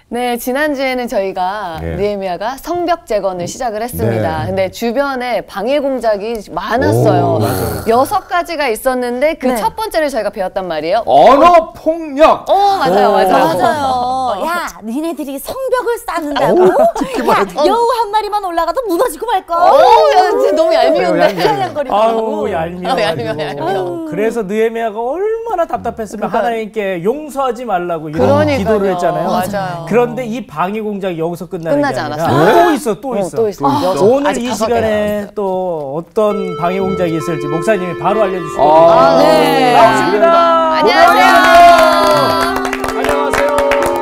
네, 지난주에는 저희가 느헤미야가 성벽 재건을 시작을 했습니다. 근데 주변에 방해 공작이 많았어요. 6가지가 있었는데 그 첫 번째를 저희가 배웠단 말이에요. 언어 폭력. 맞아요. 맞아요. 야, 니네들이 성벽을 쌓는다고? 야, 여우 한 마리만 올라가도 무너지고 말걸. 진짜 너무 얄미운데. 아우, 얄미워. 그래서 느헤미야가 얼마나 답답했으면 하나님께 용서하지 말라고 이런 기도를 했잖아요. 맞아요. 그런데 이 방해 공작이 여기서 끝나지 않았어요. 또 있어. 오늘 이 시간에 또 어떤 방해 공작이 있을지 목사님이 바로 알려주시거든요. 네. 나오십니다. 안녕하세요. 안녕하세요.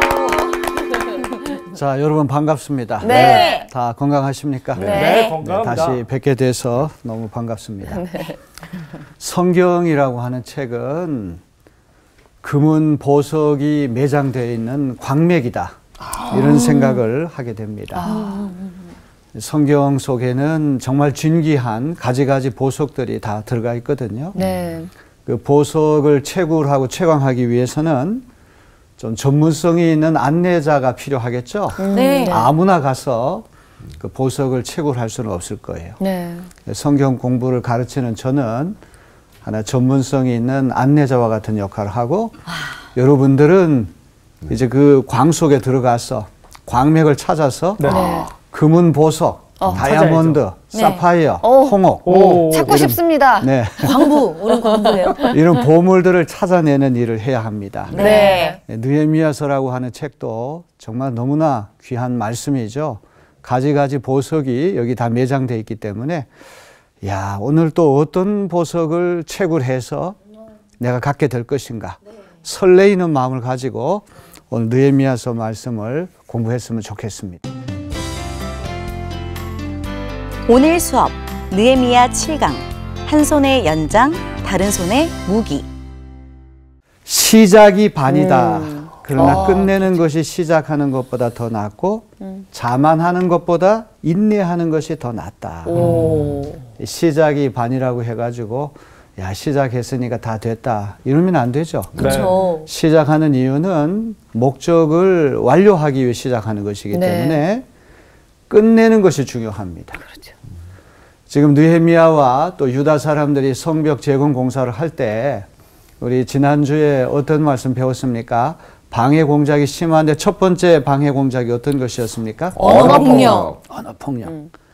자, 여러분 반갑습니다. 네. 다 건강하십니까? 네, 건강합니다. 다시 뵙게 돼서 너무 반갑습니다. 성경이라고 하는 책은 금은 보석이 매장되어 있는 광맥이다. 이런 생각을 하게 됩니다. 성경 속에는 정말 진귀한 가지가지 보석들이 다 들어가 있거든요. 네. 그 보석을 채굴하고 채광하기 위해서는 좀 전문성이 있는 안내자가 필요하겠죠. 네. 아무나 가서 그 보석을 채굴할 수는 없을 거예요. 네. 성경 공부를 가르치는 저는 하나 전문성이 있는 안내자와 같은 역할을 하고 여러분들은 이제 그 광 속에 들어가서 광맥을 찾아서 금은 보석, 다이아몬드, 사파이어, 홍옥 찾고 싶습니다. 네. 광부, 우린 광부예요. 이런 보물들을 찾아내는 일을 해야 합니다. 네. 느헤미야서라고 하는 책도 정말 너무나 귀한 말씀이죠. 가지가지 보석이 여기 다 매장되어 있기 때문에 야, 오늘 또 어떤 보석을 채굴해서 내가 갖게 될 것인가 설레이는 마음을 가지고 오늘 느헤미야서 말씀을 공부했으면 좋겠습니다. 오늘 수업 느헤미야 7강 한 손에 연장 다른 손에 무기. 시작이 반이다. 그러나 끝내는 것이 시작하는 것보다 더 낫고 자만하는 것보다 인내하는 것이 더 낫다. 시작이 반이라고 해가지고 야, 시작했으니까 다 됐다 이러면 안 되죠. 그렇죠. 시작하는 이유는 목적을 완료하기 위해 시작하는 것이기 때문에 끝내는 것이 중요합니다. 그렇죠. 지금 느헤미야와 또 유다 사람들이 성벽 재건 공사를 할 때 우리 지난주에 어떤 말씀 배웠습니까? 방해 공작이 심한데 첫 번째 방해 공작이 어떤 것이었습니까? 언어 폭력. 언어 폭력.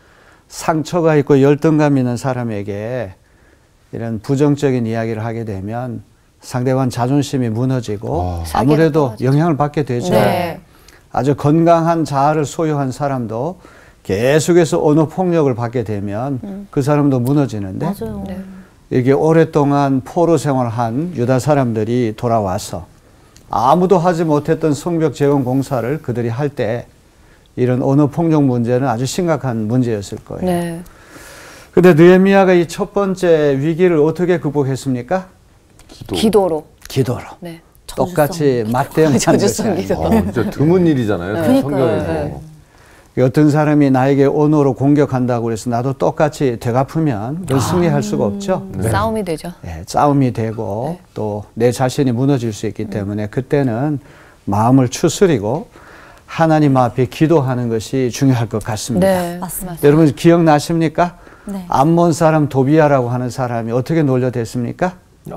상처가 있고 열등감 있는 사람에게 이런 부정적인 이야기를 하게 되면 상대방 자존심이 무너지고 아무래도 영향을 받게 되죠. 네. 아주 건강한 자아를 소유한 사람도 계속해서 언어 폭력을 받게 되면 그 사람도 무너지는데 맞아요. 이게 오랫동안 포로 생활을 한 유다 사람들이 돌아와서 아무도 하지 못했던 성벽 재건 공사를 그들이 할 때 이런 언어 폭력 문제는 아주 심각한 문제였을 거예요. 네. 근데 느헤미야가 이 첫 번째 위기를 어떻게 극복했습니까? 기도로. 기도로. 네. 똑같이 맞대응하는 것이 저주성 아니고. 기도. 진짜 드문 일이잖아요. 성경에서. 어떤 사람이 나에게 언어로 공격한다고 해서 나도 똑같이 되갚으면 그건 승리할 수가 없죠. 싸움이 되죠. 네, 싸움이 되고 또 내 자신이 무너질 수 있기 때문에 그때는 마음을 추스리고 하나님 앞에 기도하는 것이 중요할 것 같습니다. 네. 맞습니다. 여러분 기억나십니까? 네. 암몬 사람 도비야라고 하는 사람이 어떻게 놀려댔습니까?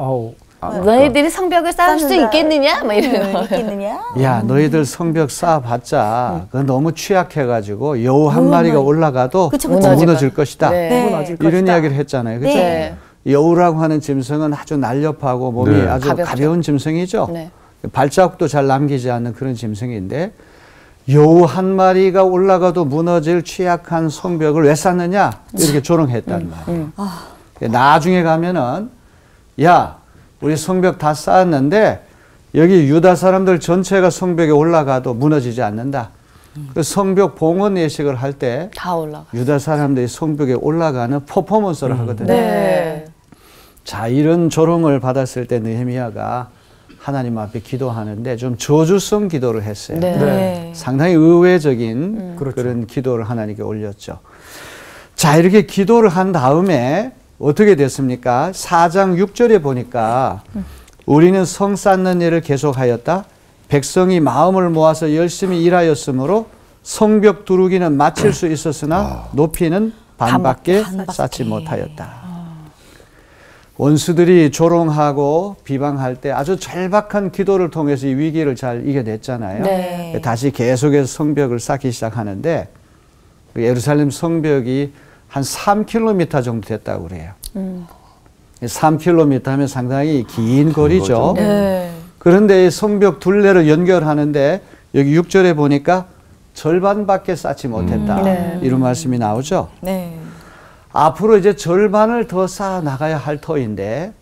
너희들이 성벽을 쌓을 수 있겠느냐? 막 이러는 거. 있겠느냐? 야, 너희들 성벽 쌓아봤자 그건 너무 취약해가지고 여우 한 마리가 올라가도 무너질 것이다. 네. 이런 이야기를 했잖아요. 그렇죠? 네. 여우라고 하는 짐승은 아주 날렵하고 몸이 아주 가벼운 짐승이죠. 네. 발자국도 잘 남기지 않는 그런 짐승인데 여우 한 마리가 올라가도 무너질 취약한 성벽을 왜 쌓느냐 이렇게 조롱했단 말이에요. 나중에 가면은 야, 우리 성벽 다 쌓았는데 여기 유다 사람들 전체가 성벽에 올라가도 무너지지 않는다. 그 성벽 봉헌 예식을 할 때 다 올라가. 유다 사람들이 성벽에 올라가는 퍼포먼스를 하거든요. 네. 자, 이런 조롱을 받았을 때 느헤미야가 하나님 앞에 기도하는데 좀 저주성 기도를 했어요. 네. 상당히 의외적인 그런 기도를 하나님께 올렸죠. 자, 이렇게 기도를 한 다음에 어떻게 됐습니까? 4장 6절에 보니까 우리는 성 쌓는 일을 계속하였다. 백성이 마음을 모아서 열심히 일하였으므로 성벽 두르기는 마칠 수 있었으나 높이는 반밖에 쌓지 못하였다. 원수들이 조롱하고 비방할 때 아주 절박한 기도를 통해서 이 위기를 잘 이겨냈잖아요. 네. 다시 계속해서 성벽을 쌓기 시작하는데 예루살렘 성벽이 한 3km 정도 됐다고 그래요. 3km 하면 상당히 긴 거리죠. 네. 그런데 성벽 둘레를 연결하는데 여기 6절에 보니까 절반밖에 쌓지 못했다. 네. 이런 말씀이 나오죠. 네. 앞으로 이제 절반을 더 쌓아 나가야 할 터인데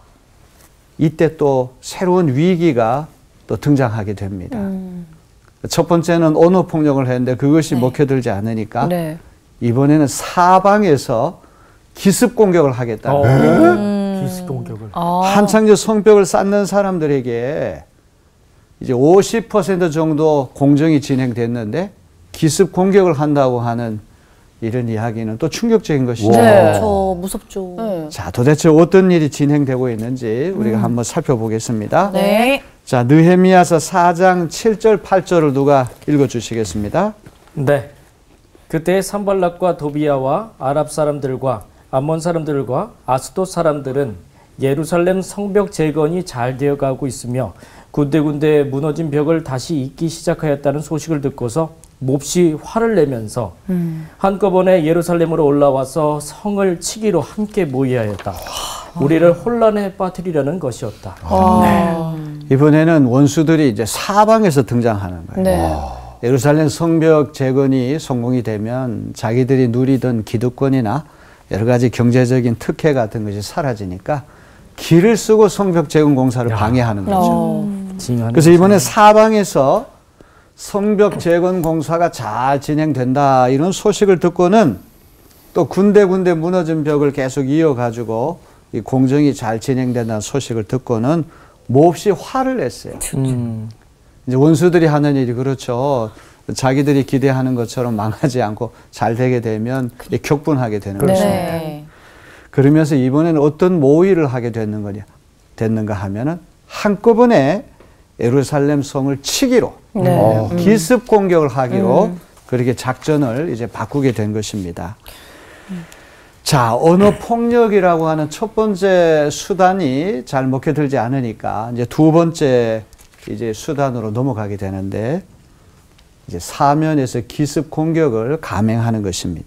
이때 또 새로운 위기가 또 등장하게 됩니다. 첫 번째는 언어 폭력을 했는데 그것이 먹혀들지 않으니까 네. 이번에는 사방에서 기습 공격을 하겠다. 기습 공격을. 한창 저 성벽을 쌓는 사람들에게 이제 50% 정도 공정이 진행됐는데 기습 공격을 한다고 하는 이런 이야기는 또 충격적인 것이죠. 네. 저 무섭죠. 네. 자, 도대체 어떤 일이 진행되고 있는지 우리가 한번 살펴보겠습니다. 네. 자, 느헤미야서 4장 7절, 8절을 누가 읽어주시겠습니다. 네. 그때 산발락과 도비야와 아랍 사람들과 암몬 사람들과 아스돗 사람들은 예루살렘 성벽 재건이 잘 되어가고 있으며 군데군데 무너진 벽을 다시 잇기 시작하였다는 소식을 듣고서 몹시 화를 내면서 한꺼번에 예루살렘으로 올라와서 성을 치기로 함께 모의하였다. 우리를 혼란에 빠뜨리려는 것이었다. 이번에는 원수들이 이제 사방에서 등장하는 거예요. 네. 예루살렘 성벽 재건이 성공이 되면 자기들이 누리던 기득권이나 여러 가지 경제적인 특혜 같은 것이 사라지니까 길을 쓰고 성벽 재건 공사를 방해하는 거죠. 그래서 이번에 사방에서 성벽 재건 공사가 잘 진행된다 이런 소식을 듣고는 또 군데군데 무너진 벽을 계속 이어가지고 이 공정이 잘 진행된다는 소식을 듣고는 몹시 화를 냈어요. 이제 원수들이 하는 일이 그렇죠. 자기들이 기대하는 것처럼 망하지 않고 잘 되게 되면 격분하게 되는 것입니다. 네. 그러면서 이번에는 어떤 모의를 하게 됐는가 하면은 한꺼번에 예루살렘 성을 치기로 기습 공격을 하기로 그렇게 작전을 이제 바꾸게 된 것입니다. 자, 언어 폭력이라고 하는 첫 번째 수단이 잘 먹혀들지 않으니까 이제 두 번째 이제 수단으로 넘어가게 되는데 이제 사면에서 기습 공격을 감행하는 것입니다.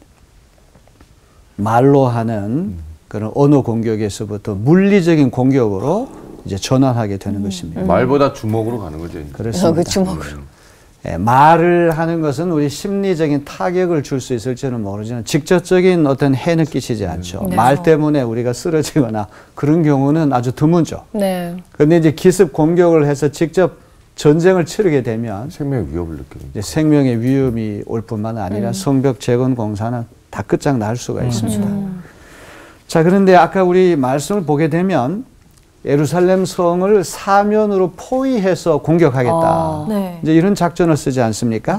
말로 하는 그런 언어 공격에서부터 물리적인 공격으로 이제 전환하게 되는 것입니다. 말보다 주먹으로 가는 거죠. 그렇습니다. 그 주먹으로. 예, 말을 하는 것은 우리 심리적인 타격을 줄 수 있을지는 모르지만 직접적인 어떤 해는 끼치지 않죠. 말 때문에 우리가 쓰러지거나 그런 경우는 아주 드문죠. 네. 그런데 이제 기습 공격을 해서 직접 전쟁을 치르게 되면 생명의 위협을 느끼는 이제 생명의 위험이 올 뿐만 아니라 성벽 재건 공사는 다 끝장날 수가 있습니다. 자, 그런데 아까 우리 말씀을 보게 되면 예루살렘 성을 사면으로 포위해서 공격하겠다. 네. 이제 이런 작전을 쓰지 않습니까?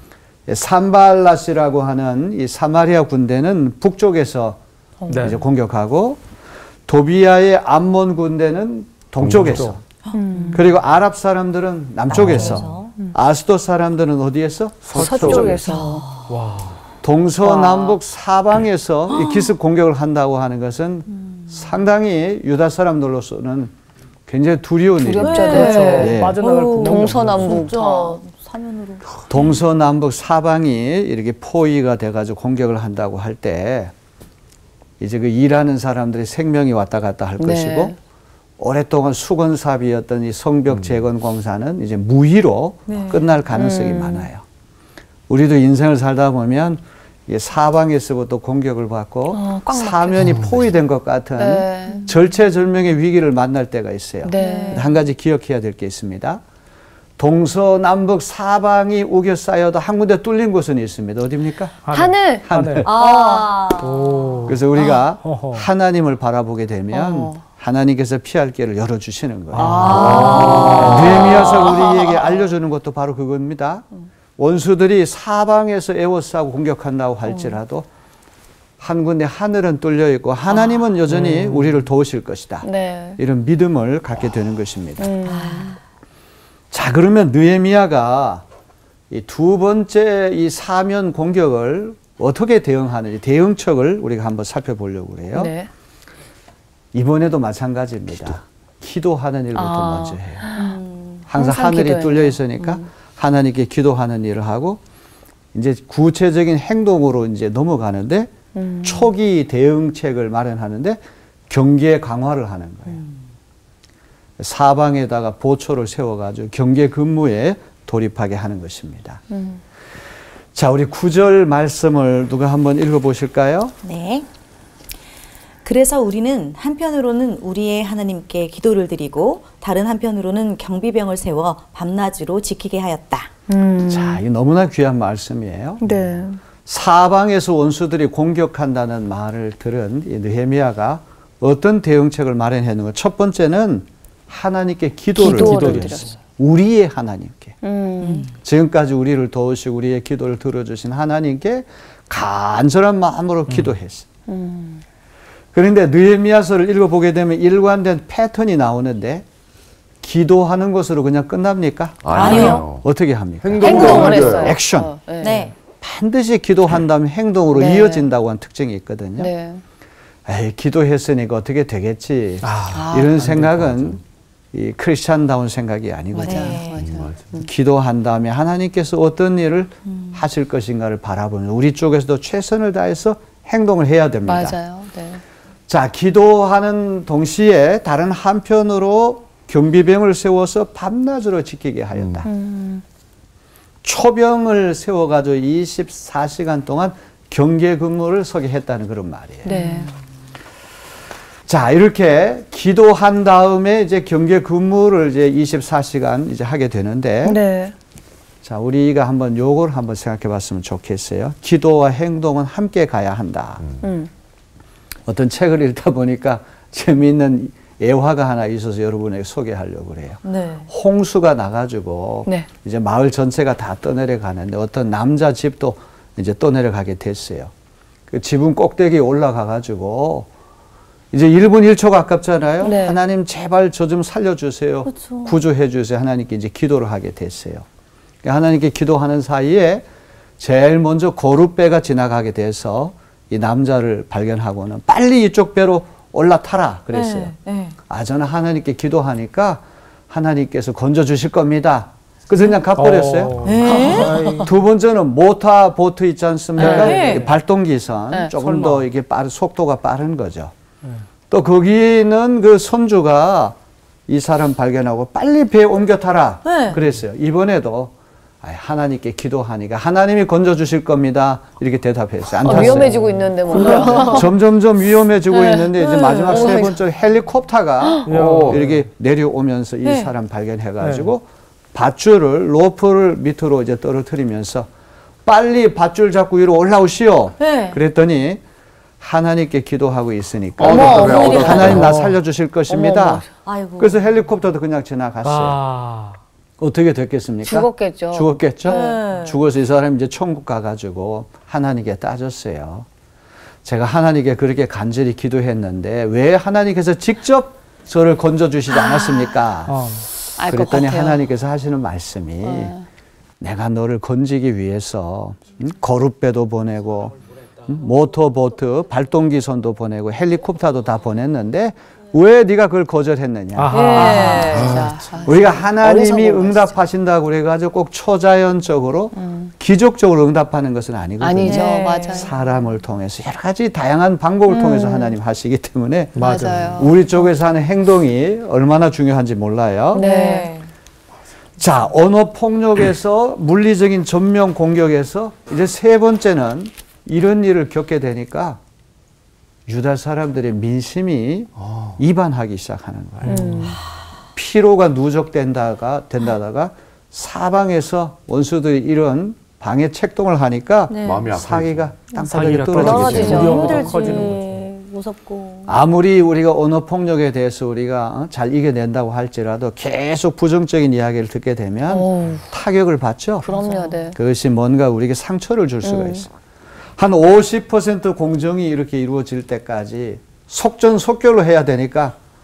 산발랏이라고 하는 이 사마리아 군대는 북쪽에서 네. 이제 공격하고 도비야의 암몬 군대는 동쪽에서 그리고 아랍 사람들은 남쪽에서 아스돗 사람들은 어디에서? 서쪽에서. 동서남북 사방에서 이 기습 공격을 한다고 하는 것은 상당히 유다 사람들로서는 굉장히 두려운 일이죠. 두렵죠. 그렇죠. 예. 빠져나갈 구멍이 동서남북 진짜 다. 사면으로. 동서남북 사방이 이렇게 포위가 돼가지고 공격을 한다고 할 때 이제 그 일하는 사람들의 생명이 왔다 갔다 할 것이고 오랫동안 수건삽이었던 이 성벽 재건 공사는 이제 무의로 끝날 가능성이 많아요. 우리도 인생을 살다 보면 사방에서부터 공격을 받고 사면이 포위된 것 같은 절체절명의 위기를 만날 때가 있어요. 네. 한 가지 기억해야 될 게 있습니다. 동서남북 사방이 우겨 쌓여도 한 군데 뚫린 곳은 있습니다. 어디입니까? 하늘. 하늘. 그래서 우리가 어허. 하나님을 바라보게 되면 하나님께서 피할 길을 열어주시는 거예요. 느헤미야서 우리에게 알려주는 것도 바로 그겁니다. 원수들이 사방에서 에워싸고 공격한다고 할지라도 한 군데 하늘은 뚫려 있고 하나님은 여전히 우리를 도우실 것이다. 네. 이런 믿음을 갖게 되는 것입니다. 자, 그러면 느헤미야가 이 두 번째 이 사면 공격을 어떻게 대응하는지 대응책을 우리가 한번 살펴보려고 그래요. 네. 이번에도 마찬가지입니다. 기도하는 일부터 먼저 해요. 항상 하늘이 기도해요. 뚫려 있으니까 하나님께 기도하는 일을 하고 이제 구체적인 행동으로 이제 넘어가는데 초기 대응책을 마련하는데 경계 강화를 하는 거예요. 사방에다가 보초를 세워가지고 경계 근무에 돌입하게 하는 것입니다. 자, 우리 9절 말씀을 누가 한번 읽어보실까요? 네. 그래서 우리는 한편으로는 우리의 하나님께 기도를 드리고 다른 한편으로는 경비병을 세워 밤낮으로 지키게 하였다. 자, 이 너무나 귀한 말씀이에요. 네. 사방에서 원수들이 공격한다는 말을 들은 이 느헤미야가 어떤 대응책을 마련했는가? 첫 번째는 하나님께 기도를 드렸어요. 우리의 하나님께. 지금까지 우리를 도우시고 우리의 기도를 들어주신 하나님께 간절한 마음으로 기도했어요. 그런데 느헤미야서를 읽어보게 되면 일관된 패턴이 나오는데 기도하는 것으로 그냥 끝납니까? 아니요. 어떻게 합니까? 행동을 했어요. 액션. 네. 네. 반드시 기도한 다음 행동으로 네. 이어진다고 하는 특징이 있거든요. 네. 에이, 기도했으니까 어떻게 되겠지. 이런 생각은 이 크리스찬다운 생각이 아니거든요. 맞아. 기도한 다음에 하나님께서 어떤 일을 하실 것인가를 바라보는 우리 쪽에서도 최선을 다해서 행동을 해야 됩니다. 맞아요. 네. 자, 기도하는 동시에 다른 한편으로 경비병을 세워서 밤낮으로 지키게 하였다. 초병을 세워가지고 24시간 동안 경계 근무를 서게 했다는 그런 말이에요. 네. 자, 이렇게 기도한 다음에 이제 경계 근무를 이제 24시간 이제 하게 되는데, 네. 자, 우리가 한번 요걸 한번 생각해 봤으면 좋겠어요. 기도와 행동은 함께 가야 한다. 어떤 책을 읽다 보니까 재미있는 예화가 하나 있어서 여러분에게 소개하려고 그래요. 네. 홍수가 나가지고 네. 이제 마을 전체가 다 떠내려가는데 어떤 남자 집도 이제 떠내려가게 됐어요. 그 지붕 꼭대기에 올라가가지고 이제 1분 1초 가깝잖아요. 네. 하나님 제발 저 좀 살려주세요. 그렇죠. 구조해 주세요. 하나님께 이제 기도를 하게 됐어요. 하나님께 기도하는 사이에 제일 먼저 고룻배가 지나가게 돼서 이 남자를 발견하고는 빨리 이쪽 배로 올라타라 그랬어요. 네. 아, 저는 하나님께 기도하니까 하나님께서 건져주실 겁니다. 그래서 그냥 가버렸어요. 두 번째는 모터 보트 있지 않습니까? 네. 발동기선. 네. 조금 더 이게 속도가 빠른 거죠. 또 거기는 그 선주가 이 사람 발견하고 빨리 배에 옮겨 타라 네. 그랬어요. 이번에도 하나님께 기도하니까 하나님이 건져주실 겁니다. 이렇게 대답했어요. 안 탔어요. 위험해지고 있는데 뭔가. 점점점 위험해지고 있는데 이제 마지막 세 번째 헬리콥터가 이렇게 내려오면서 이 네. 사람 발견해가지고 밧줄을 로프를 밑으로 이제 떨어뜨리면서 빨리 밧줄 잡고 위로 올라오시오. 네. 그랬더니 하나님께 기도하고 있으니까 어머, 하나님 나 살려주실 것입니다. 아이고. 그래서 헬리콥터도 그냥 지나갔어요. 어떻게 됐겠습니까? 죽었겠죠. 죽었겠죠. 네. 죽어서 이 사람이 이제 천국 가가지고 하나님께 따졌어요. 제가 하나님께 그렇게 간절히 기도했는데 왜 하나님께서 직접 저를 건져주시지 않았습니까? 알 것 그랬더니 같아요. 하나님께서 하시는 말씀이 내가 너를 건지기 위해서 거룻배도 보내고 모터보트, 발동기선도 보내고 헬리콥터도 다 보냈는데 왜 네가 그걸 거절했느냐? 네. 자, 우리가 하나님이 어리석은 응답하신다고 그래가지고 꼭 초자연적으로 기적적으로 응답하는 것은 아니거든요. 아니죠. 네. 맞아요. 사람을 통해서 여러 가지 다양한 방법을 통해서 하나님 하시기 때문에 맞아요. 우리 쪽에서 하는 행동이 얼마나 중요한지 몰라요. 네. 자, 언어 폭력에서 물리적인 전면 공격에서 이제 세 번째는 이런 일을 겪게 되니까 유다 사람들의 민심이 이반하기 시작하는 거예요. 피로가 누적된다다가 사방에서 원수들이 이런 방해 책동을 하니까 네. 마음이 사기가 땅바닥에 사기가 떨어지게 떨어지죠. 돼요. 힘들지. 무섭고. 아무리 우리가 언어 폭력에 대해서 우리가 잘 이겨낸다고 할지라도 계속 부정적인 이야기를 듣게 되면 타격을 받죠. 그럼요. 네. 그것이 뭔가 우리에게 상처를 줄 수가 있어요. 한 50% 공정이 이렇게 이루어질 때까지 속전속결로 해야 되니까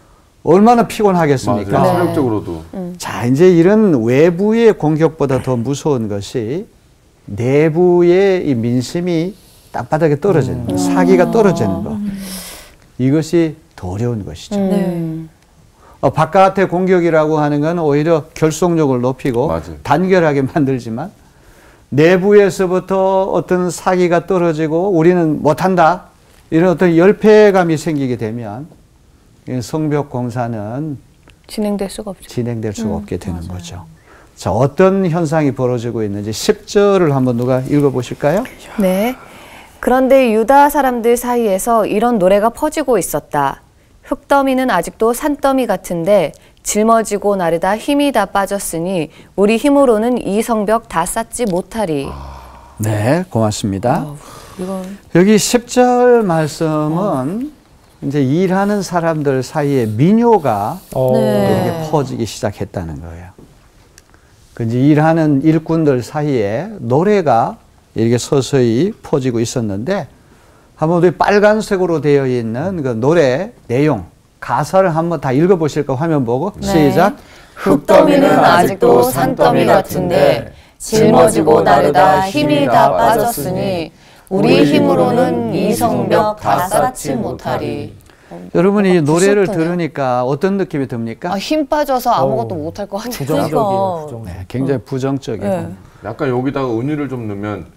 얼마나 피곤하겠습니까? 맞아요. 네. 체력적으로도. 자, 이제 이런 외부의 공격보다 더 무서운 것이 내부의 이 민심이 땅바닥에 떨어지는 거, 사기가 떨어지는 거. 이것이 더 어려운 것이죠. 네. 바깥의 공격이라고 하는 건 오히려 결속력을 높이고 맞아요. 단결하게 만들지만 내부에서부터 어떤 사기가 떨어지고 우리는 못한다. 이런 어떤 열패감이 생기게 되면 이 성벽 공사는 진행될 수가 없죠. 진행될 수가 없게 되는 거죠. 자, 어떤 현상이 벌어지고 있는지 10절을 한번 누가 읽어보실까요? 네. 그런데 유다 사람들 사이에서 이런 노래가 퍼지고 있었다. 흙더미는 아직도 산더미 같은데 짊어지고 나르다 힘이 다 빠졌으니 우리 힘으로는 이 성벽 다 쌓지 못하리. 네, 고맙습니다. 여기 10절 말씀은 이제 일하는 사람들 사이에 민요가 이렇게 퍼지기 시작했다는 거예요. 그 이제 일하는 일꾼들 사이에 노래가 이렇게 서서히 퍼지고 있었는데 한번 우리 빨간색으로 되어 있는 그 노래 내용, 가사를 한번 다 읽어보실까 화면 보고 시작. 흙더미는 아직도 산더미 같은데 짊어지고 나르다 힘이 다 빠졌으니 우리 힘으로는 이 성벽 다 쌓지 못하리. 여러분이 이 노래를 무섭더네요. 들으니까 어떤 느낌이 듭니까? 아, 힘 빠져서 아무것도 못할 것 같아요. 부정적이에요. 부정적. 네, 굉장히 부정적이고. 네. 약간 여기다가 은유를 좀 넣으면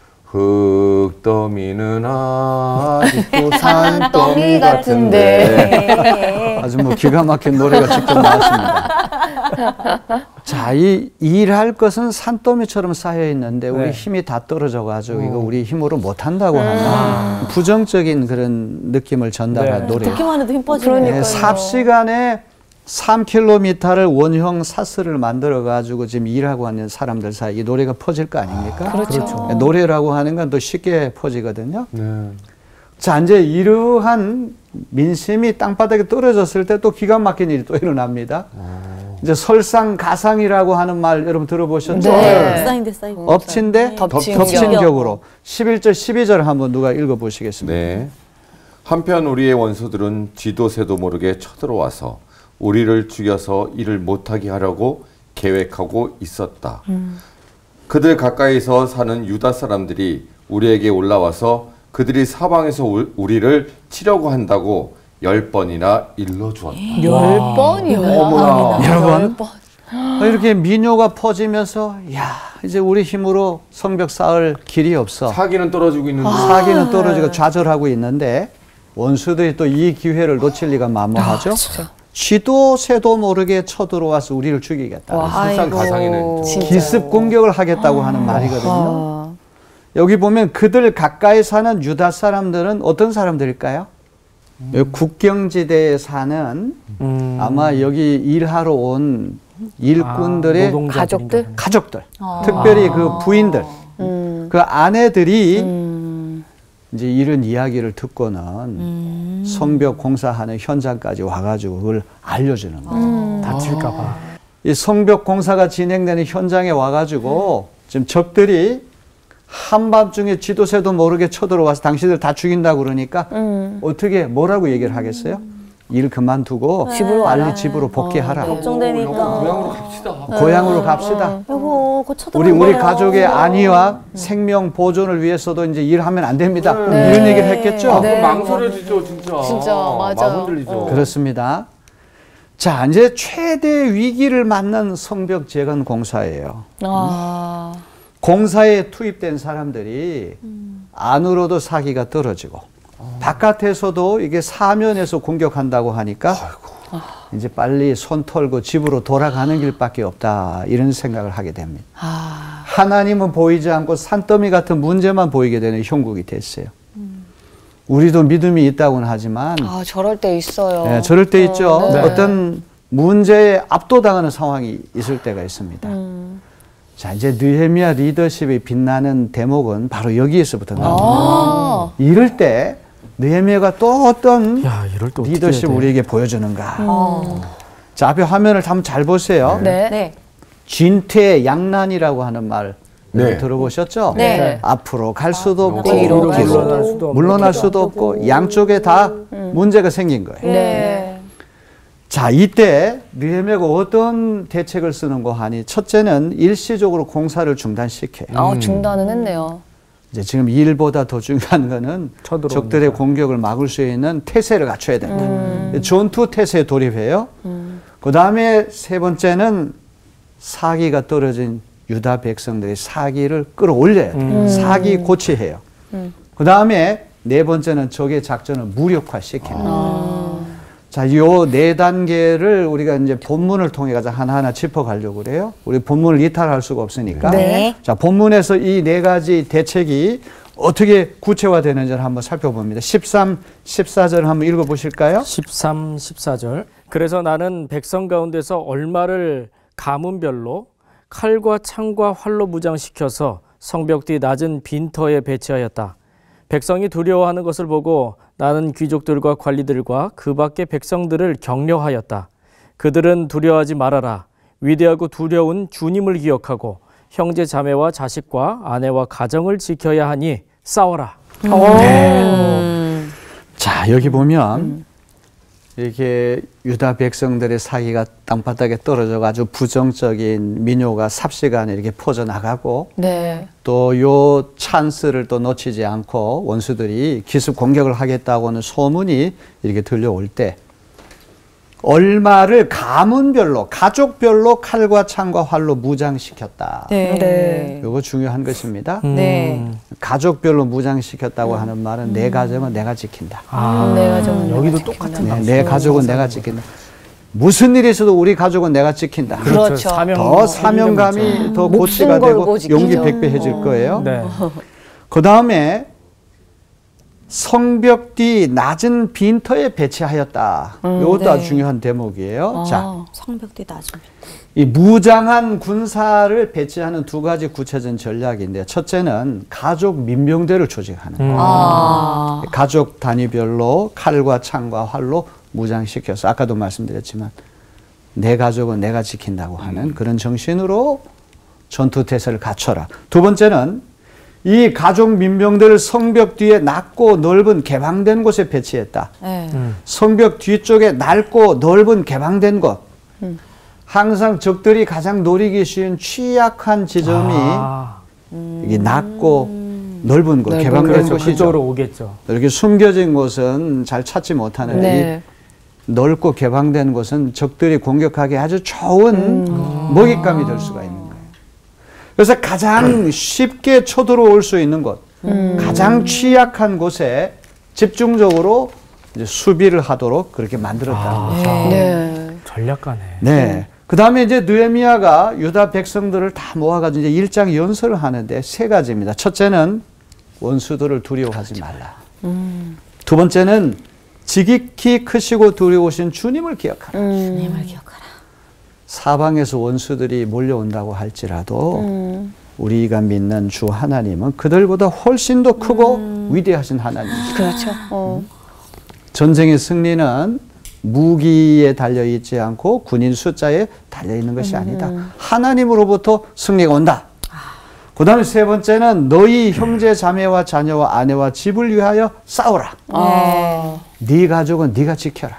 흙더미는 아직도 산더미 같은데. 아주 뭐 기가 막힌 노래가 직접 나왔습니다. 자, 이 일할 것은 산더미처럼 쌓여 있는데 우리 네. 힘이 다 떨어져 가지고 이거 우리 힘으로 못 한다고 하는 부정적인 그런 느낌을 전달한 네. 노래. 듣기만 해도 힘 빠지네요. 그러니까요. 삽시간에 3km를 원형 사스를 만들어 가지고 지금 일하고 있는 사람들 사이에 이 노래가 퍼질 거 아닙니까? 그렇죠. 노래라고 하는 건 더 쉽게 퍼지거든요. 네. 자, 이제 이러한 민심이 땅바닥에 떨어졌을 때 또 기가 막힌 일이 또 일어납니다. 이제 설상가상이라고 하는 말 여러분 들어보셨죠? 네. 쌓인데 쌓이고. 엎친 데 덮친 덮친 격. 격으로 11절 12절 한번 누가 읽어보시겠습니까? 네. 한편 우리의 원수들은 쥐도 새도 모르게 쳐들어와서 우리를 죽여서 일을 못하게 하려고 계획하고 있었다. 그들 가까이서 사는 유다 사람들이 우리에게 올라와서 그들이 사방에서 우리를 치려고 한다고 10번이나 일러주었다. 10번이나. 어머나. 여러분. 10번. 이렇게 민요가 퍼지면서 야 이제 우리 힘으로 성벽 쌓을 길이 없어. 사기는 떨어지고 있는데 사기는 떨어지고 좌절하고 있는데 원수들이 또 이 기회를 놓칠 리가 만무하죠. 쥐도 새도 모르게 쳐들어와서 우리를 죽이겠다. 설상가상이네. 진짜. 기습 공격을 하겠다고 하는 말이거든요. 여기 보면 그들 가까이 사는 유다 사람들은 어떤 사람들일까요? 여기 국경지대에 사는 아마 여기 일하러 온 일꾼들의 가족들? 가족들, 특별히 그 부인들, 그 아내들이 이제 이런 이야기를 듣고는 성벽 공사하는 현장까지 와가지고 그걸 알려주는 거예요. 다칠까봐. 이 성벽 공사가 진행되는 현장에 와가지고 지금 적들이 한밤중에 쥐도 새도 모르게 쳐들어와서 당신들 다 죽인다고 그러니까 어떻게 뭐라고 얘기를 하겠어요? 일 그만두고 빨리 집으로 복귀하라. 걱정되니까. 고향으로 갑시다. 고향으로 갑시다. 여보, 곧 우리 쳐들어오세요. 가족의 안위와 생명 보존을 위해서도 이제 일하면 안 됩니다. 이런 얘기를 했겠죠. 네. 망설여지죠, 진짜. 진짜, 맞아요. 마음 흔들리죠. 그렇습니다. 자, 이제 최대 위기를 맞는 성벽 재건 공사예요. 아. 공사에 투입된 사람들이 안으로도 사기가 떨어지고 바깥에서도 이게 사면에서 공격한다고 하니까 이제 빨리 손 털고 집으로 돌아가는 길밖에 없다 이런 생각을 하게 됩니다. 하나님은 보이지 않고 산더미 같은 문제만 보이게 되는 형국이 됐어요. 우리도 믿음이 있다고는 하지만 아, 저럴 때 있어요. 네, 저럴 때 있죠. 네. 어떤 문제에 압도당하는 상황이 있을 때가 있습니다. 자, 이제 느헤미야 리더십이 빛나는 대목은 바로 여기에서부터 나옵니다. 이럴 때 느헤미야가 또 어떤 야, 이럴 때 어떻게 리더십 해야 돼? 우리에게 보여주는가. 자, 앞에 화면을 한번 잘 보세요. 네. 네. 진퇴 양난이라고 하는 말 네. 들어보셨죠? 네. 앞으로 갈 수도 없고 뒤로 갈 뒤로 수도 물러날 수도 없고 양쪽에 다 문제가 생긴 거예요. 네. 자, 이때 느헤미야가 어떤 대책을 쓰는고 하니 첫째는 일시적으로 공사를 중단시켜요. 중단은 했네요. 이제 지금 일보다 더 중요한 거는 적들의 공격을 막을 수 있는 태세를 갖춰야 된다. 전투 태세에 돌입해요. 그 다음에 세 번째는 사기가 떨어진 유다 백성들의 사기를 끌어올려야 돼요. 사기 고치해요. 그 다음에 네 번째는 적의 작전을 무력화시켜요. 자, 요 네 단계를 우리가 이제 본문을 통해 가지고 하나하나 짚어가려고 그래요. 우리 본문을 이탈할 수가 없으니까. 네. 자, 본문에서 이 네 가지 대책이 어떻게 구체화되는지를 한번 살펴봅니다. 13, 14절 한번 읽어보실까요? 13, 14절. 그래서 나는 백성 가운데서 얼마를 가문별로 칼과 창과 활로 무장시켜서 성벽 뒤 낮은 빈터에 배치하였다. 백성이 두려워하는 것을 보고 나는 귀족들과 관리들과 그 밖의 백성들을 격려하였다. 그들은 두려워하지 말아라. 위대하고 두려운 주님을 기억하고 형제 자매와 자식과 아내와 가정을 지켜야 하니 싸워라. 네. 자, 여기 보면 이렇게 유다 백성들의 사기가 땅바닥에 떨어져 가지고 부정적인 민요가 삽시간에 이렇게 퍼져나가고 네. 또 요 찬스를 또 놓치지 않고 원수들이 기습 공격을 하겠다고 하는 소문이 이렇게 들려올 때 얼마를 가문별로 가족별로 칼과 창과 활로 무장시켰다. 네. 이거 중요한 것입니다. 네. 가족별로 무장시켰다고 하는 말은 내 가정은 내가 지킨다. 내 가정은 여기도 내가 똑같은 네, 내 가족은 내가 지킨다. 무슨 일이 있어도 우리 가족은 내가 지킨다. 그렇죠. 더 사명감이 더 고치가 되고 용기 백배해질 거예요. 네. 그 다음에 성벽 뒤 낮은 빈터에 배치하였다. 이것도 아주 중요한 대목이에요. 자, 성벽 뒤 낮은 빈터. 이 무장한 군사를 배치하는 두 가지 구체적인 전략인데 첫째는 가족 민병대를 조직하는 거예요. 가족 단위별로 칼과 창과 활로 무장시켜서 아까도 말씀드렸지만 내 가족은 내가 지킨다고 하는 그런 정신으로 전투 태세를 갖춰라. 두 번째는 이 가족 민병대를 성벽 뒤에 낮고 넓은 개방된 곳에 배치했다. 성벽 뒤쪽에 넓고 넓은 개방된 곳. 항상 적들이 가장 노리기 쉬운 취약한 지점이 이게 낮고 넓은 곳, 개방된 그렇죠. 곳이죠. 그쪽으로 오겠죠. 이렇게 숨겨진 곳은 잘 찾지 못하는 이 넓고 개방된 곳은 적들이 공격하기 아주 좋은 먹잇감이 될 수가 있는 거예요. 그래서 가장 쉽게 쳐들어올 수 있는 곳, 가장 취약한 곳에 집중적으로 이제 수비를 하도록 그렇게 만들었다는 거죠. 네. 전략가네. 네. 그 다음에 이제 느헤미야가 유다 백성들을 다 모아가지고 이제 일장 연설을 하는데 세 가지입니다. 첫째는 원수들을 두려워하지 말라. 두 번째는 지극히 크시고 두려우신 주님을 기억하라. 주님을 기억하라. 사방에서 원수들이 몰려온다고 할지라도 우리가 믿는 주 하나님은 그들보다 훨씬 더 크고 위대하신 하나님이시죠. 그렇죠. 전쟁의 승리는 무기에 달려있지 않고 군인 숫자에 달려있는 것이 아니다. 하나님으로부터 승리가 온다. 그 다음에 세 번째는 너희 형제 자매와 자녀와 아내와 집을 위하여 싸우라. 네 가족은 네가 지켜라.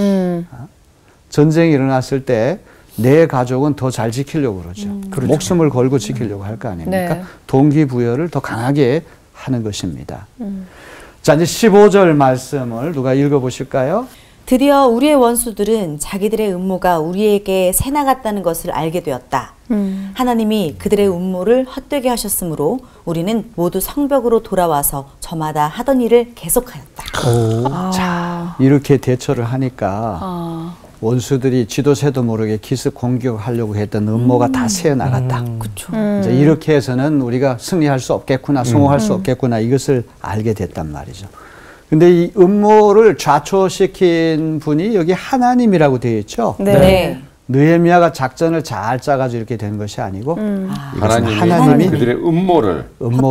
전쟁이 일어났을 때 내 가족은 더 잘 지키려고 그러죠. 그렇죠. 목숨을 걸고 지키려고 할 거 아닙니까? 네. 동기부여를 더 강하게 하는 것입니다. 자, 이제 15절 말씀을 누가 읽어보실까요? 드디어 우리의 원수들은 자기들의 음모가 우리에게 새나갔다는 것을 알게 되었다. 하나님이 그들의 음모를 헛되게 하셨으므로 우리는 모두 성벽으로 돌아와서 저마다 하던 일을 계속하였다. 자, 이렇게 대처를 하니까 원수들이 지도새도 모르게 기습 공격하려고 했던 음모가 다 새어나갔다. 이제 이렇게 해서는 우리가 승리할 수 없겠구나, 성공할 수 없겠구나, 이것을 알게 됐단 말이죠. 근데 이 음모를 좌초시킨 분이 여기 하나님이라고 되어 있죠. 네. 느헤미야가 작전을 잘 짜가지고 이렇게 된 것이 아니고 하나님이 그들의 음모를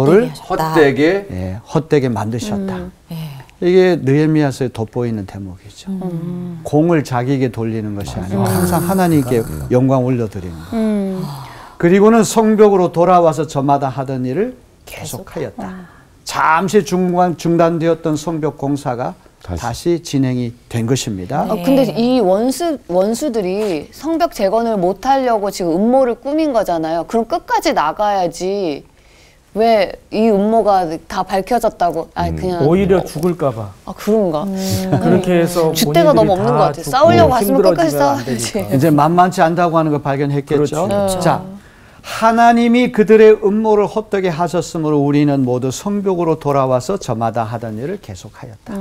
헛되게 만드셨다. 이게 느헤미야서에 돋보이는 대목이죠. 공을 자기에게 돌리는 것이 아니고 항상 하나님께 영광 올려드리는 거예요. 그리고는 성벽으로 돌아와서 저마다 하던 일을 계속하였다. 잠시 중단되었던 성벽 공사가 다시 진행이 된 것입니다. 근데 이 원수들이 성벽 재건을 못하려고 지금 음모를 꾸민 거잖아요. 그럼 끝까지 나가야지. 왜 이 음모가 다 밝혀졌다고? 그냥 오히려 죽을까봐. 그런가? 그렇게 해서 줏대가 너무 없는 것 같아요. 싸우려고 하시면 끝까지 싸워야지. 이제 만만치 않다고 하는 걸 발견했겠죠. 그렇죠. 자, 하나님이 그들의 음모를 헛되게 하셨으므로 우리는 모두 성벽으로 돌아와서 저마다 하던 일을 계속하였다.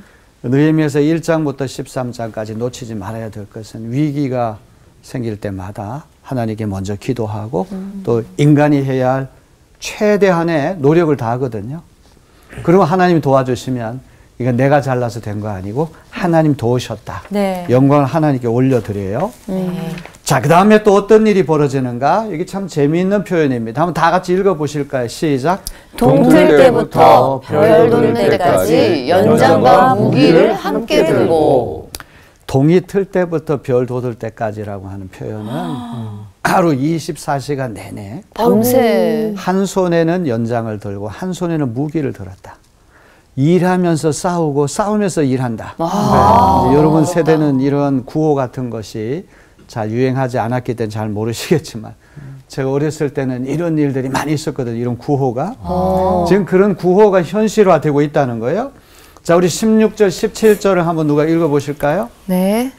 느헤미야서 1장부터 13장까지 놓치지 말아야 될 것은 위기가 생길 때마다 하나님께 먼저 기도하고 또 인간이 해야 할 최대한의 노력을 다하거든요. 그리고 하나님이 도와주시면 이건 내가 잘나서 된 거 아니고 하나님 도우셨다. 네. 영광을 하나님께 올려드려요. 자, 그 다음에 또 어떤 일이 벌어지는가? 이게 참 재미있는 표현입니다. 한번 다 같이 읽어보실까요? 시작. 동틀 때부터 별 돋는 때까지 연장과 무기를 함께 들고. 동이 틀 때부터 별 돋을 때까지라고 하는 표현은 하루 24시간 내내 밤새 한 손에는 연장을 들고 한 손에는 무기를 들었다. 일하면서 싸우고 싸우면서 일한다. 네. 여러분 세대는 이런 구호 같은 것이 잘 유행하지 않았기 때문에 잘 모르시겠지만 제가 어렸을 때는 이런 일들이 많이 있었거든요. 이런 구호가. 지금 그런 구호가 현실화되고 있다는 거예요. 자, 우리 16절, 17절을 한번 누가 읽어보실까요? 네.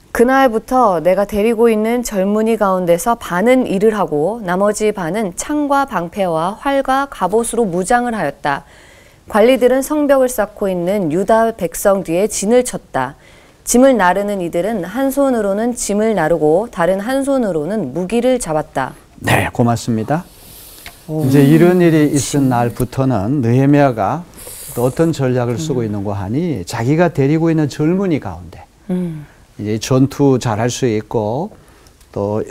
그날부터 내가 데리고 있는 젊은이 가운데서 반은 일을 하고 나머지 반은 창과 방패와 활과 갑옷으로 무장을 하였다. 관리들은 성벽을 쌓고 있는 유다 백성 뒤에 진을 쳤다. 짐을 나르는 이들은 한 손으로는 짐을 나르고 다른 한 손으로는 무기를 잡았다. 네, 고맙습니다. 이제 이런 일이 있은 날부터는 느헤미야가 또 어떤 전략을 쓰고 있는가 하니 자기가 데리고 있는 젊은이 가운데 이제 전투 잘할 수 있고 또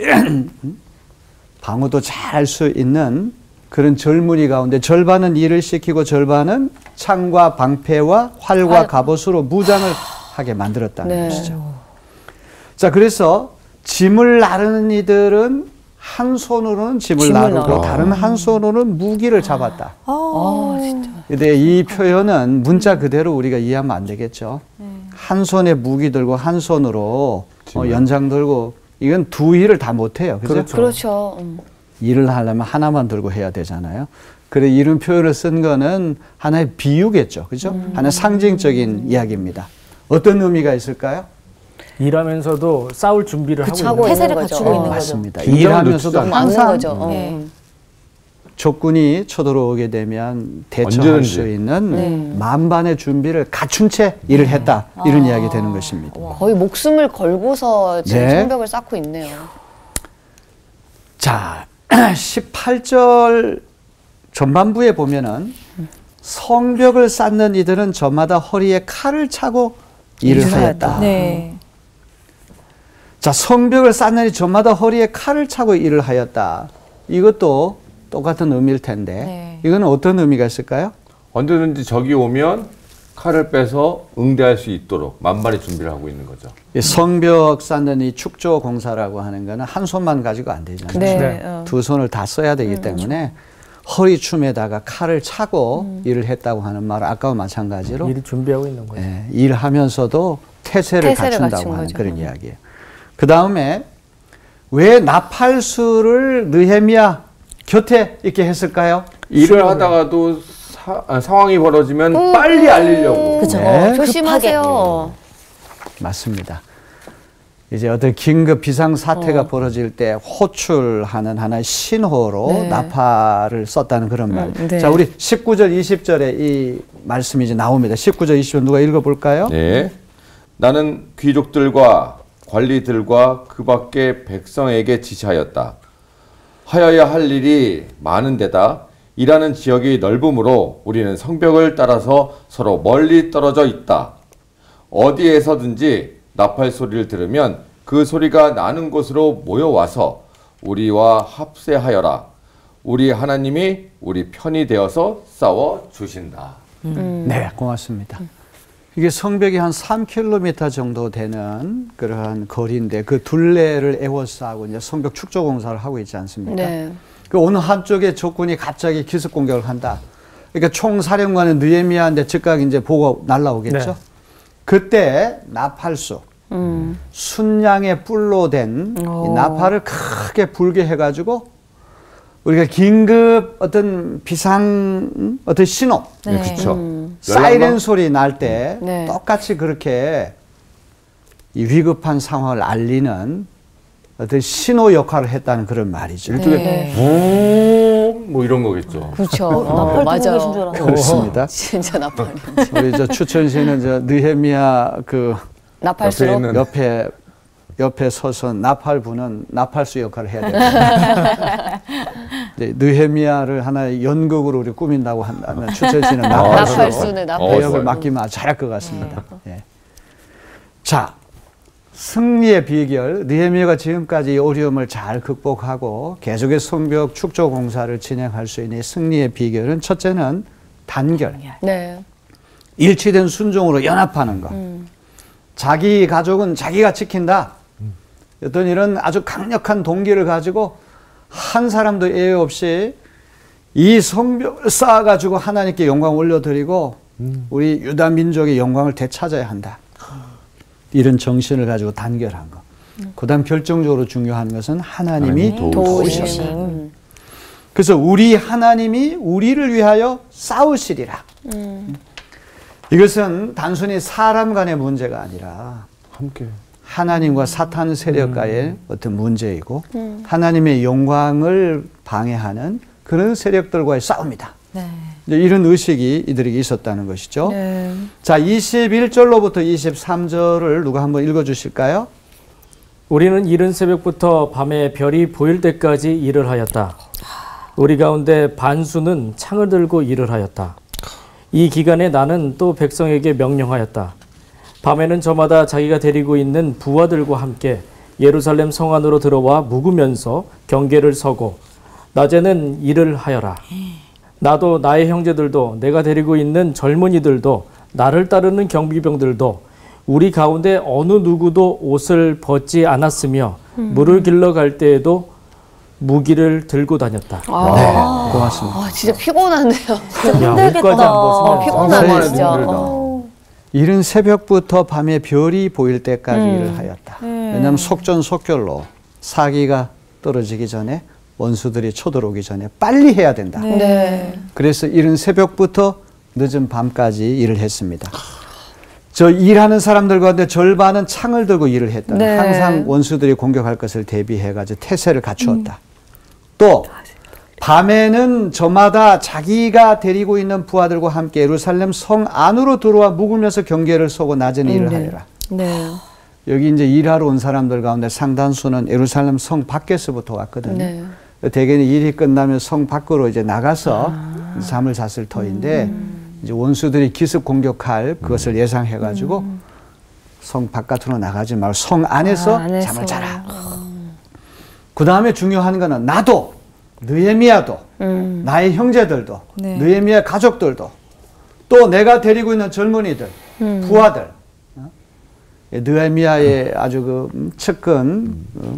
방어도 잘할 수 있는 그런 젊은이 가운데 절반은 일을 시키고 절반은 창과 방패와 활과 갑옷으로 무장을 하게 만들었다는 것이죠. 자, 그래서 짐을 나르는 이들은 한 손으로는 짐을 나르고 다른 한 손으로는 무기를 잡았다. 진짜. 근데 이 표현은 문자 그대로 우리가 이해하면 안 되겠죠. 한 손에 무기 들고 한 손으로 연장 들고 이건 두 일을 다 못해요. 그렇죠? 그렇죠. 일을 하려면 하나만 들고 해야 되잖아요. 그래 이런 표현을 쓴 거는 하나의 비유겠죠. 그죠? 하나의 상징적인 이야기입니다. 어떤 의미가 있을까요? 일하면서도 싸울 준비를 하고 있는 태세를 갖추고 있는 거죠. 맞습니다. 일하면서도 항상 거죠. 적군이 쳐들어오게 되면 대처할 수 있는 만반의 준비를 갖춘 채 일을 했다. 이런 이야기 되는 것입니다. 거의 목숨을 걸고서 지금 성벽을 쌓고 있네요. 자, 18절 전반부에 보면은 성벽을 쌓는 이들은 저마다 허리에 칼을 차고 일을 하였다. 네. 자, 성벽을 쌓는 이 저마다 허리에 칼을 차고 일을 하였다. 이것도 똑같은 의미일 텐데 이거는 어떤 의미가 있을까요? 언제든지 적이 오면 칼을 빼서 응대할 수 있도록 만반의 준비를 하고 있는 거죠. 성벽 쌓는 이 축조 공사라고 하는 거는 한 손만 가지고 안 되잖아요. 두 손을 다 써야 되기 때문에 허리춤에다가 칼을 차고 일을 했다고 하는 말 아까와 마찬가지로 일을 준비하고 있는 거죠. 일하면서도 태세를 갖춘다고 하는 그런 이야기예요. 그 다음에 왜 나팔수를 느헤미야 곁에 있게 했을까요? 일을 하다가도 상황이 벌어지면 빨리 알리려고. 그렇죠. 조심하세요. 맞습니다. 이제 어떤 긴급 비상 사태가 벌어질 때 호출하는 하나의 신호로 나팔을 썼다는 그런 말. 자, 우리 19절, 20절에 이 말씀이 이제 나옵니다. 19절, 20절 누가 읽어볼까요? 네. 나는 귀족들과 관리들과 그 밖의 백성에게 지시하였다. 하여야 할 일이 많은 데다 일하는 지역이 넓으므로 우리는 성벽을 따라서 서로 멀리 떨어져 있다. 어디에서든지 나팔 소리를 들으면 그 소리가 나는 곳으로 모여와서 우리와 합세하여라. 우리 하나님이 우리 편이 되어서 싸워 주신다. 네, 고맙습니다. 이게 성벽이 한 3km 정도 되는 그러한 거리인데 그 둘레를 에워싸고 이제 성벽 축조 공사를 하고 있지 않습니까? 그 어느 한쪽에 적군이 갑자기 기습 공격을 한다. 그러니까 총사령관은 느헤미야한테 즉각 이제 보고 날라오겠죠. 그때 나팔수, 순양의 뿔로 된 이 나팔을 크게 불게 해가지고 우리가 긴급 어떤 비상 어떤 신호, 네, 그렇죠. 사이렌 소리 날 때 네. 똑같이 그렇게 이 위급한 상황을 알리는 어떤 신호 역할을 했다는 그런 말이죠. 네. 뭐 이런 거겠죠. 그렇죠. 나팔 맞아요. 들고 계신 줄 알았어요. 그렇습니다. 진짜 나팔이. 우리 저 추천 씨는 저 느헤미야 그 나팔수로. 있는 옆에 서서 나팔 부는 나팔수 역할을 해야 됩니다. 느헤미야를 하나의 연극으로 우리 꾸민다고 한다면 추천 씨는 나팔수네, 나팔수. 배역을 맡기면 아주 잘할 것 같습니다. 예. 자, 승리의 비결, 느헤미야가 지금까지 이 어려움을 잘 극복하고 계속의 성벽 축조 공사를 진행할 수 있는 승리의 비결은 첫째는 단결. 네. 일치된 순종으로 연합하는 것. 자기 가족은 자기가 지킨다. 어떤 이런 아주 강력한 동기를 가지고 한 사람도 예외 없이 이 성벽을 쌓아가지고 하나님께 영광 올려드리고 우리 유다 민족의 영광을 되찾아야 한다. 이런 정신을 가지고 단결한 것. 그다음 결정적으로 중요한 것은 하나님이 도우시다. 그래서 우리 하나님이 우리를 위하여 싸우시리라. 이것은 단순히 사람 간의 문제가 아니라 함께 하나님과 사탄 세력과의 어떤 문제이고 하나님의 영광을 방해하는 그런 세력들과의 싸움이다. 네. 이런 의식이 이들에게 있었다는 것이죠. 네. 자, 21절로부터 23절을 누가 한번 읽어주실까요? 우리는 이른 새벽부터 밤에 별이 보일 때까지 일을 하였다. 우리 가운데 반수는 창을 들고 일을 하였다. 이 기간에 나는 또 백성에게 명령하였다. 밤에는 저마다 자기가 데리고 있는 부하들과 함께 예루살렘 성 안으로 들어와 묵으면서 경계를 서고 낮에는 일을 하여라. 나도 나의 형제들도 내가 데리고 있는 젊은이들도 나를 따르는 경비병들도 우리 가운데 어느 누구도 옷을 벗지 않았으며 물을 길러 갈 때에도 무기를 들고 다녔다. 네, 고맙습니다. 아, 진짜 피곤하네요. 옷까지 안 벗으면 피곤하네, 진짜. 이른 새벽부터 밤에 별이 보일 때까지 일을 하였다. 왜냐하면 속전속결로 사기가 떨어지기 전에 원수들이 쳐들어오기 전에 빨리 해야 된다. 네. 그래서 이른 새벽부터 늦은 밤까지 일을 했습니다. 저 일하는 사람들 가운데 절반은 창을 들고 일을 했다. 네. 항상 원수들이 공격할 것을 대비해가지고 태세를 갖추었다. 또 밤에는 저마다 자기가 데리고 있는 부하들과 함께 예루살렘 성 안으로 들어와 묵으면서 경계를 서고 낮에는 일을 하여라. 네. 여기 이제 일하러 온 사람들 가운데 상당수는 예루살렘 성 밖에서부터 왔거든요. 네. 대개는 일이 끝나면 성 밖으로 이제 나가서 잠을 잤을 터인데 이제 원수들이 기습 공격할 그것을 예상해가지고 성 바깥으로 나가지 말고 성 안에서 잠을 자라. 그 다음에 중요한 거는 나도 느헤미야도 나의 형제들도 네. 느헤미야 가족들도 또 내가 데리고 있는 젊은이들 부하들 느헤미야의 아주 그 측근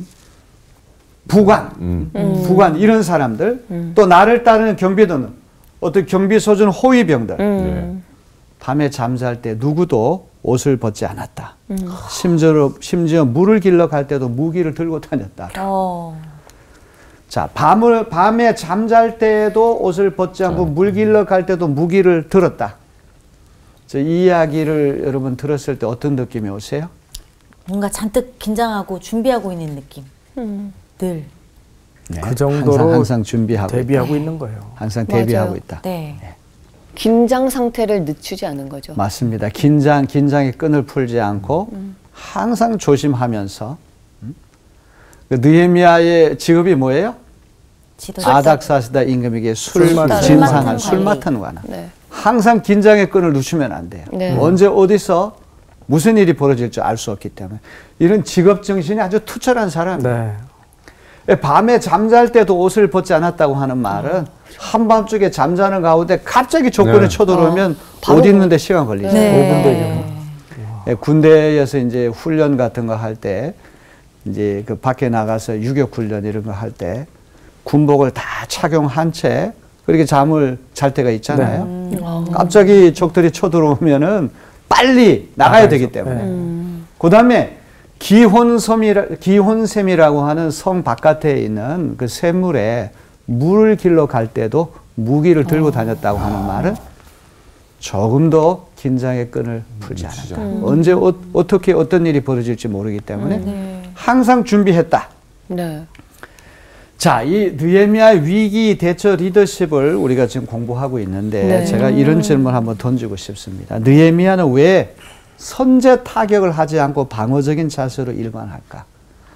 부관 이런 사람들 또 나를 따르는 경비도는 어떤 경비 소준 호위병들 밤에 잠잘 때 누구도 옷을 벗지 않았다. 심지어 물을 길러 갈 때도 무기를 들고 다녔다. 자, 밤에 잠잘 때도 옷을 벗지 않고 물 길러 갈 때도 무기를 들었다. 이 이야기를 여러분 들었을 때 어떤 느낌이 오세요? 뭔가 잔뜩 긴장하고 준비하고 있는 느낌. 늘. 네, 그 정도로 항상 준비하고 대비하고 있는 거예요. 항상 대비하고 맞아요. 있다. 네. 긴장 상태를 늦추지 않은 거죠. 맞습니다. 긴장의 끈을 풀지 않고 항상 조심하면서 그 느헤미야의 직업이 뭐예요? 아닥사스다 임금에게 술 맡은 관원. 네. 항상 긴장의 끈을 놓치면 안 돼요. 네. 언제 어디서 무슨 일이 벌어질지 알 수 없기 때문에 이런 직업 정신이 아주 투철한 사람이에요. 네. 밤에 잠잘 때도 옷을 벗지 않았다고 하는 말은 한밤중에 잠자는 가운데 갑자기 조건이 쳐들어오면 옷 입는데 시간 걸리죠. 5분 되죠. 군대에서 이제 훈련 같은 거 할 때 이제 그 밖에 나가서 유격 훈련 이런 거 할 때 군복을 다 착용한 채 그렇게 잠을 잘 때가 있잖아요. 갑자기 적들이 쳐들어오면은 빨리 나가야 되기 때문에. 그다음에 기혼샘이라고 하는 성 바깥에 있는 그 샘물에 물을 길러 갈 때도 무기를 들고 다녔다고 하는 말은 조금 더 긴장의 끈을 풀지 않았다. 언제 어떻게 어떤 일이 벌어질지 모르기 때문에 항상 준비했다. 네. 자, 이 느헤미야의 위기 대처 리더십을 우리가 지금 공부하고 있는데 네. 제가 이런 질문 한번 던지고 싶습니다. 느헤미야는 왜 선제 타격을 하지 않고 방어적인 자세로 일관할까?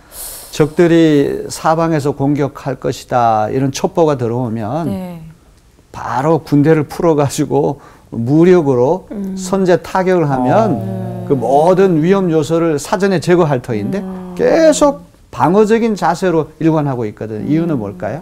적들이 사방에서 공격할 것이다 이런 첩보가 들어오면 바로 군대를 풀어가지고 무력으로 선제 타격을 하면 그 모든 위험 요소를 사전에 제거할 터인데 계속 방어적인 자세로 일관하고 있거든. 이유는 뭘까요?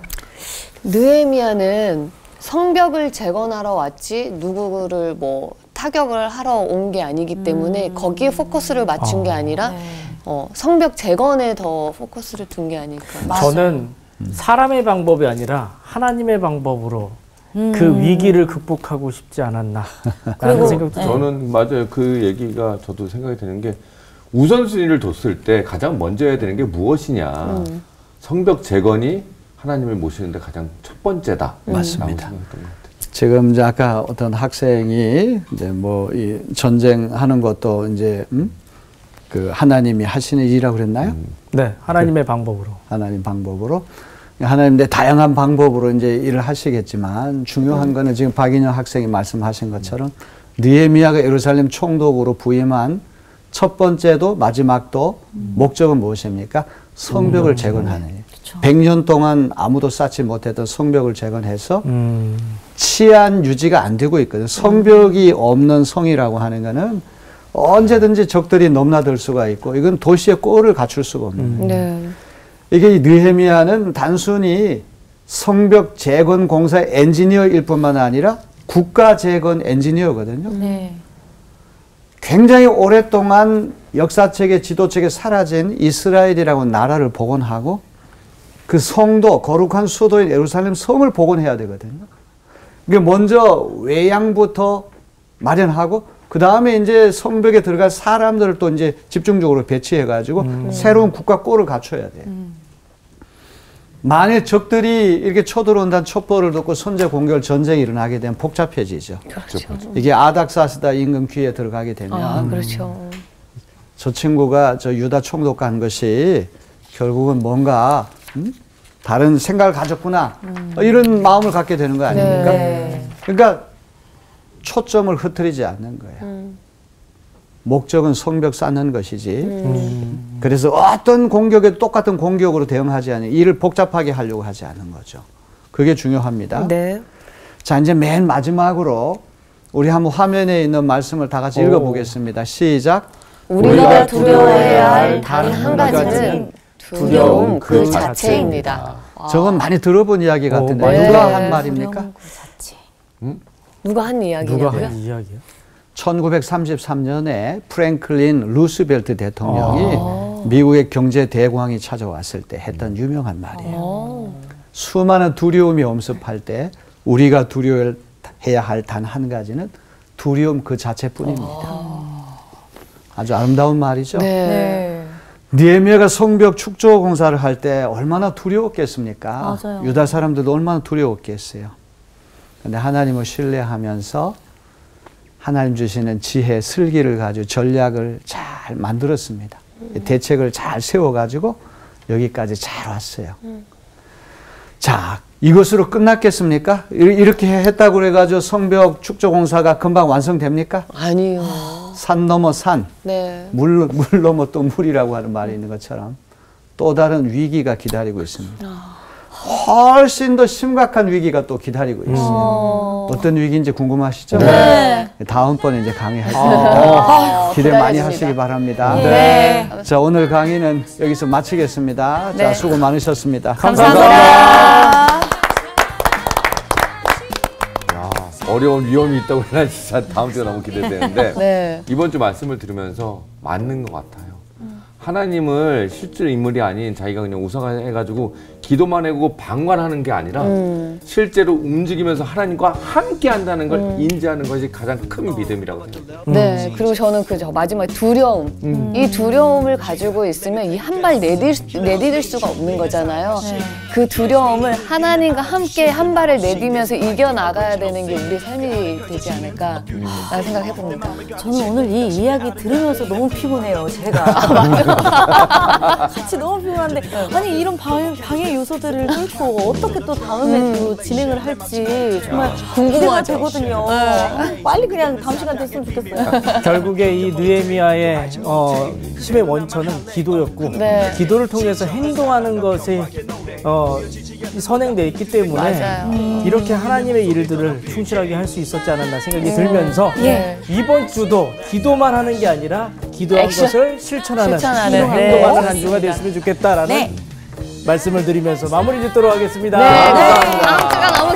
느헤미야는 성벽을 재건하러 왔지 누구를 뭐 타격을 하러 온 게 아니기 때문에 거기에 포커스를 맞춘 게 아니라 성벽 재건에 더 포커스를 둔 게 아닐까. 저는 사람의 방법이 아니라 하나님의 방법으로 그 위기를 극복하고 싶지 않았나 라는 생각도 저는 맞아요. 그 얘기가 저도 생각이 드는 게 우선순위를 뒀을 때 가장 먼저 해야 되는 게 무엇이냐. 성벽 재건이 하나님을 모시는데 가장 첫 번째다. 맞습니다. 지금 이제 아까 어떤 학생이 이제 뭐 이 전쟁하는 것도 이제 그 하나님이 하시는 일이라고 그랬나요? 네, 하나님의 방법으로. 하나님 방법으로. 하나님의 다양한 방법으로 이제 일을 하시겠지만 중요한 거는 지금 박인영 학생이 말씀하신 것처럼 느헤미야가 예루살렘 총독으로 부임한 첫 번째도 마지막도 목적은 무엇입니까? 성벽을 재건하는 일. 100년 동안 아무도 쌓지 못했던 성벽을 재건해서 치안 유지가 안 되고 있거든요. 성벽이 없는 성이라고 하는 거는 언제든지 적들이 넘나들 수가 있고 이건 도시의 꼴을 갖출 수가 없는 거예요. 네. 이게 느헤미야는 단순히 성벽 재건 공사의 엔지니어일 뿐만 아니라 국가 재건 엔지니어거든요. 네. 굉장히 오랫동안 역사책에 지도책에 사라진 이스라엘이라고 나라를 복원하고 그 성도 거룩한 수도인 예루살렘 성을 복원해야 되거든요. 그러니까 먼저 외양부터 마련하고 그 다음에 이제 성벽에 들어갈 사람들을 또 이제 집중적으로 배치해가지고 새로운 국가 꼴을 갖춰야 돼요. 만일 적들이 이렇게 쳐들어온다는 첩보를 듣고 선제 공격 전쟁이 일어나게 되면 복잡해지죠. 그렇죠. 이게 아닥사스다 임금 귀에 들어가게 되면 그렇죠. 저 친구가 저 유다 총독과 한 것이 결국은 뭔가 다른 생각을 가졌구나 이런 마음을 갖게 되는 거 아닙니까? 네. 그러니까 초점을 흐트리지 않는 거예요. 목적은 성벽 쌓는 것이지. 그래서 어떤 공격에도 똑같은 공격으로 대응하지 않는 일을 복잡하게 하려고 하지 않는 거죠. 그게 중요합니다. 네. 자, 이제 맨 마지막으로 우리 한번 화면에 있는 말씀을 다 같이 읽어보겠습니다. 시작. 우리가 두려워해야 할 단 한 가지는 두려움 그 자체입니다. 저건 많이 들어본 이야기 같은데 네. 누가 한 말입니까? 두려움 그 자체. 누가 한 누가 이야기냐고요? 한 이야기요? 1933년에 프랭클린 루스벨트 대통령이 미국의 경제 대공황이 찾아왔을 때 했던 유명한 말이에요. 수많은 두려움이 엄습할 때 우리가 두려워해야 할 단 한 가지는 두려움 그 자체뿐입니다. 아주 아름다운 말이죠. 네. 느헤미야가 성벽 축조 공사를 할 때 얼마나 두려웠겠습니까? 맞아요. 유다 사람들도 얼마나 두려웠겠어요. 근데 하나님을 신뢰하면서 하나님 주시는 지혜, 슬기를 가지고 전략을 잘 만들었습니다. 대책을 잘 세워가지고 여기까지 잘 왔어요. 자, 이것으로 끝났겠습니까? 이렇게 했다고 그래가지고 성벽 축조 공사가 금방 완성됩니까? 아니요. 산 넘어 산, 네. 물 넘어 또 물이라고 하는 말이 있는 것처럼 또 다른 위기가 기다리고 있습니다. 훨씬 더 심각한 위기가 또 기다리고 있어요. 어떤 위기인지 궁금하시죠? 네. 다음번에 이제 강의하십니다. 기대 많이 기다려집니다. 하시기 바랍니다. 네. 자, 오늘 강의는 여기서 마치겠습니다. 자, 수고 많으셨습니다. 감사합니다. 어려운 위험이 있다고 해서 진짜 다음 주가 너무 기대되는데 네. 이번 주 말씀을 들으면서 맞는 것 같아요. 하나님을 실제 인물이 아닌 자기가 그냥 우상해가지고 기도만 하고 방관하는 게 아니라 실제로 움직이면서 하나님과 함께 한다는 걸 인지하는 것이 가장 큰 믿음이라고 생각합니다. 네, 그리고 저는 그 마지막에 두려움. 이 두려움을 가지고 있으면 이 한 발 내디딜 수가 없는 거잖아요. 그 두려움을 하나님과 함께 한 발을 내디면서 이겨나가야 되는 게 우리 삶이 되지 않을까 라는 생각을 해봅니다. 저는 오늘 이 이야기 들으면서 너무 피곤해요, 제가. 같이 너무 피곤한데, 아니, 이런 방해 요소들을 뚫고 어떻게 또 다음에 또 진행을 할지 정말 기대가 되거든요. 빨리 그냥 다음 시간 됐으면 좋겠어요. 결국에 이 느헤미야의 힘의 원천은 기도였고 네. 기도를 통해서 행동하는 것이 선행되어 있기 때문에 맞아요. 이렇게 하나님의 일들을 충실하게 할 수 있었지 않았나 생각이 들면서 예. 이번 주도 기도만 하는 게 아니라 기도한 액션. 것을 실천하는 네. 행동하는 한 주가 됐으면 좋겠다라는 말씀을 드리면서 마무리 짓도록 하겠습니다. 네. 다음 주가 너무